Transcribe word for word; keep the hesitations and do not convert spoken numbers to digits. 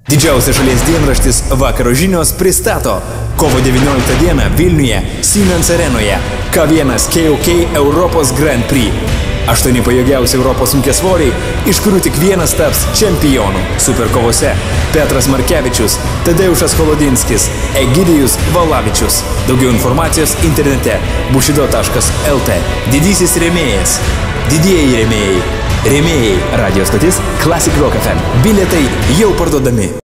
Didžiausias šalies dienraštis Vakaro žinios pristato kovo devynioliktą dieną Vilniuje Siemens arenoje K vienas K O K Europos Grand Prix. Aštuoni pajėgiausi Europos sunkiasvoriai, iš kurių tik vienas taps čempionu. Superkovose Petras Markevičius, Tadeušas Holodinskis, Egidijus Valavičius. Daugiau informacijos internete bushido taškas L T. Didysis rėmėjas. Didieji rėmėjai. Rėmėjai. Radio stotis Classic Rock F M. Bilietai jau parduodami.